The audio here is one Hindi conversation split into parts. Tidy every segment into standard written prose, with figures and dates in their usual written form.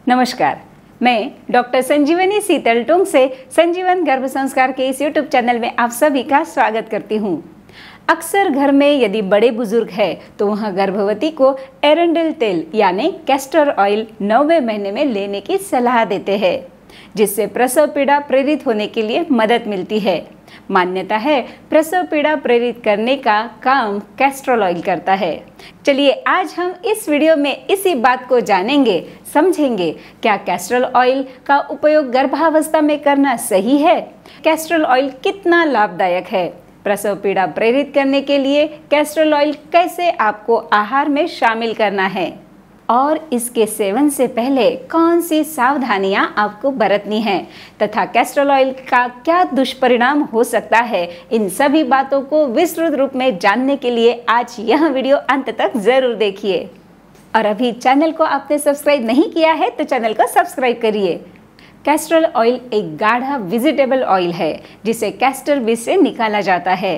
नमस्कार, मैं डॉक्टर संजीवनी सीतलटोंग से संजीवन गर्भ संस्कार के इस यूट्यूब चैनल में आप सभी का स्वागत करती हूँ। अक्सर घर में यदि बड़े बुजुर्ग हैं तो वहाँ गर्भवती को एरंडेल तेल यानी कैस्टर ऑयल 9वें महीने में लेने की सलाह देते हैं, जिससे प्रसव पीड़ा प्रेरित होने के लिए मदद मिलती है। मान्यता है प्रसव पीड़ा प्रेरित करने का काम कैस्टर ऑयल करता है। चलिए आज हम इस वीडियो में इसी बात को जानेंगे, समझेंगे। क्या कैस्टर ऑयल का उपयोग गर्भावस्था में करना सही है? कैस्टर ऑयल कितना लाभदायक है? प्रसव पीड़ा प्रेरित करने के लिए कैस्टर ऑयल कैसे आपको आहार में शामिल करना है और इसके सेवन से पहले कौन सी सावधानियां आपको बरतनी है तथा कैस्टर ऑयल का क्या दुष्परिणाम हो सकता है, इन सभी बातों को विस्तृत रूप में जानने के लिए आज यह वीडियो अंत तक जरूर देखिए। और अभी चैनल को आपने सब्सक्राइब नहीं किया है तो चैनल को सब्सक्राइब करिए। कैस्टर ऑयल एक गाढ़ा वेजिटेबल ऑयल है जिसे कैस्टर बीज से निकाला जाता है।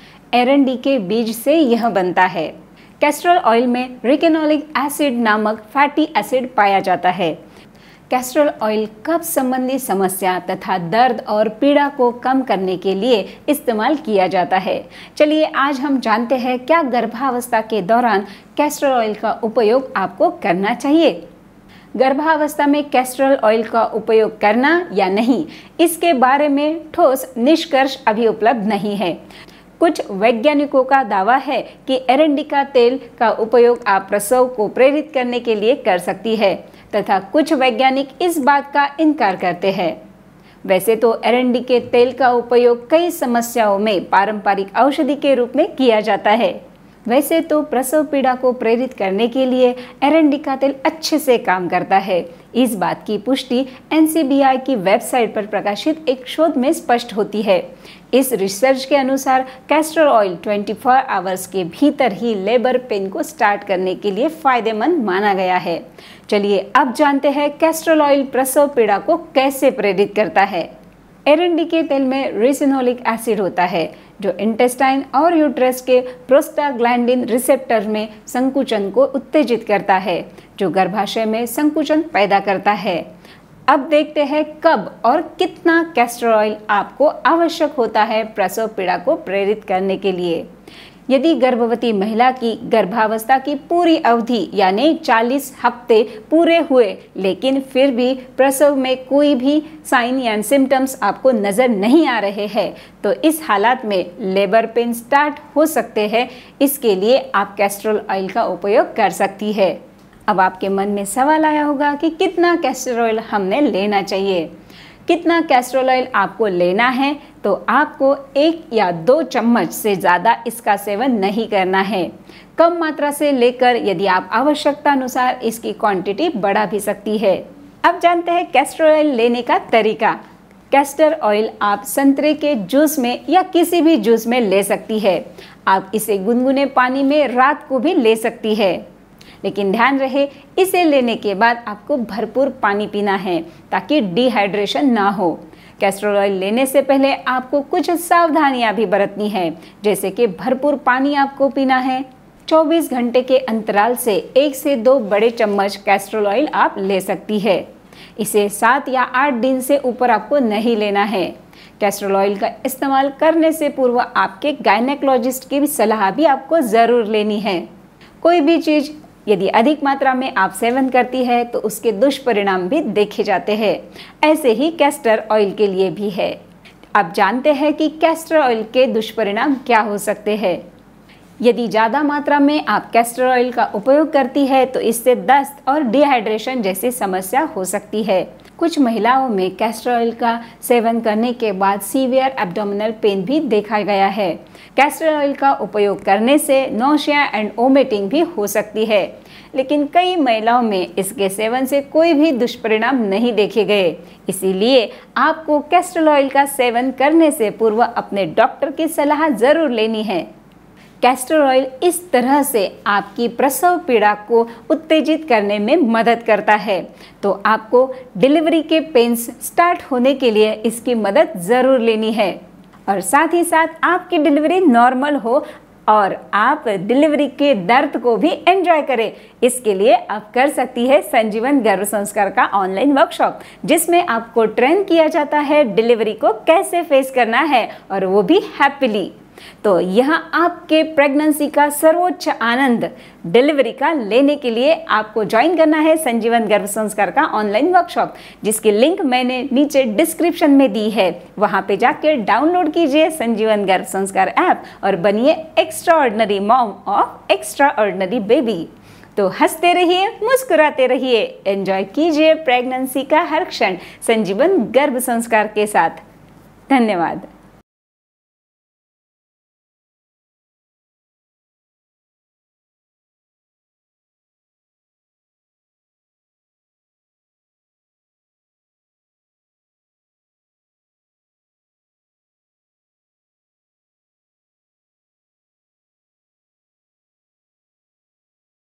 एरंडी के बीज से यह बनता है। कैस्टर ऑयल में रिकेनोलिक एसिड नामक फैटी एसिड पाया जाता है। कैस्टर ऑयल कब्ज संबंधी समस्या तथा दर्द और पीड़ा को कम करने के लिए इस्तेमाल किया जाता है। चलिए आज हम जानते हैं क्या गर्भावस्था के दौरान कैस्टर ऑयल का उपयोग आपको करना चाहिए। गर्भावस्था में कैस्टर ऑयल का उपयोग करना या नहीं, इसके बारे में ठोस निष्कर्ष अभी उपलब्ध नहीं है। कुछ वैज्ञानिकों का दावा है कि एरंडिका तेल का उपयोग आप प्रसव को प्रेरित करने के लिए कर सकती है तथा कुछ वैज्ञानिक इस बात का इनकार करते हैं। वैसे तो एरंडी के तेल का उपयोग कई समस्याओं में पारंपरिक औषधि के रूप में किया जाता है। वैसे तो प्रसव पीड़ा को प्रेरित करने के लिए एरंडिका तेल अच्छे से काम करता है। इस बात की पुष्टि NCBI की वेबसाइट पर प्रकाशित एक शोध में स्पष्ट होती है। इस रिसर्च के अनुसार कैस्टर ऑयल 24 आवर्स के भीतर ही लेबर पेन को स्टार्ट करने के लिए फायदेमंद माना गया है। चलिए अब जानते हैं कैस्टर ऑयल प्रसव पीड़ा को कैसे प्रेरित करता है। एरंडी के तेल में रिसिनोलिक एसिड होता है जो इंटेस्टाइन और यूट्रस के प्रोस्टाग्लैंडिन रिसेप्टर में संकुचन को उत्तेजित करता है, जो गर्भाशय में संकुचन पैदा करता है। अब देखते हैं कब और कितना कैस्टर ऑयल आपको आवश्यक होता है प्रसव पीड़ा को प्रेरित करने के लिए। यदि गर्भवती महिला की गर्भावस्था की पूरी अवधि यानी 40 हफ्ते पूरे हुए लेकिन फिर भी प्रसव में कोई भी साइन या सिम्टम्स आपको नज़र नहीं आ रहे हैं तो इस हालात में लेबर पेन स्टार्ट हो सकते हैं। इसके लिए आप कैस्टर ऑयल का उपयोग कर सकती है। अब आपके मन में सवाल आया होगा कि कितना कैस्टर ऑयल हमने लेना चाहिए। कितना कैस्टर ऑयल आपको लेना है तो आपको 1 या 2 चम्मच से ज़्यादा इसका सेवन नहीं करना है। कम मात्रा से लेकर यदि आप आवश्यकता अनुसार इसकी क्वांटिटी बढ़ा भी सकती है। अब जानते हैं कैस्टर ऑयल लेने का तरीका। कैस्टर ऑयल आप संतरे के जूस में या किसी भी जूस में ले सकती है। आप इसे गुनगुने पानी में रात को भी ले सकती है, लेकिन ध्यान रहे इसे लेने के बाद आपको भरपूर पानी पीना है ताकि डिहाइड्रेशन ना हो। कैस्टर ऑयल लेने से पहले आपको कुछ सावधानियां भी बरतनी है, जैसे कि भरपूर पानी आपको पीना है। 24 घंटे के अंतराल से 1 से 2 बड़े चम्मच कैस्टर ऑयल आप ले सकती है। इसे 7 या 8 दिन से ऊपर आपको नहीं लेना है। कैस्टर ऑयल का इस्तेमाल करने से पूर्व आपके गायनेकोलॉजिस्ट की भी सलाह भी आपको ज़रूर लेनी है। कोई भी चीज़ यदि अधिक मात्रा में आप सेवन करती है तो उसके दुष्परिणाम भी देखे जाते हैं। ऐसे ही कैस्टर ऑयल के लिए भी है। अब जानते हैं कि कैस्टर ऑयल के दुष्परिणाम क्या हो सकते हैं। यदि ज़्यादा मात्रा में आप कैस्टर ऑयल का उपयोग करती है तो इससे दस्त और डिहाइड्रेशन जैसी समस्या हो सकती है। कुछ महिलाओं में कैस्टर ऑयल का सेवन करने के बाद सीवियर एब्डोमिनल पेन भी देखा गया है। कैस्टर ऑयल का उपयोग करने से नौशिया एंड वोमिटिंग भी हो सकती है, लेकिन कई महिलाओं में इसके सेवन से कोई भी दुष्परिणाम नहीं देखे गए। इसीलिए आपको कैस्टर ऑयल का सेवन करने से पूर्व अपने डॉक्टर की सलाह जरूर लेनी है। कैस्टर ऑयल इस तरह से आपकी प्रसव पीड़ा को उत्तेजित करने में मदद करता है, तो आपको डिलीवरी के पेन्स स्टार्ट होने के लिए इसकी मदद ज़रूर लेनी है। और साथ ही साथ आपकी डिलीवरी नॉर्मल हो और आप डिलीवरी के दर्द को भी एंजॉय करें। इसके लिए आप कर सकती है संजीवन गर्भ संस्कार का ऑनलाइन वर्कशॉप, जिसमें आपको ट्रेन किया जाता है डिलीवरी को कैसे फेस करना है, और वो भी हैप्पीली। तो यहाँ आपके प्रेगनेंसी का सर्वोच्च आनंद डिलीवरी का लेने के लिए आपको ज्वाइन करना है संजीवन गर्भ संस्कार का ऑनलाइन वर्कशॉप, जिसकी लिंक मैंने नीचे डिस्क्रिप्शन में दी है। वहां पे जाकर डाउनलोड कीजिए संजीवन गर्भ संस्कार ऐप और बनिए extraordinary mom of extraordinary baby. तो हंसते रहिए, मुस्कुराते रहिए, एंजॉय कीजिए प्रेगनेंसी का हर क्षण संजीवन गर्भ संस्कार के साथ। धन्यवाद।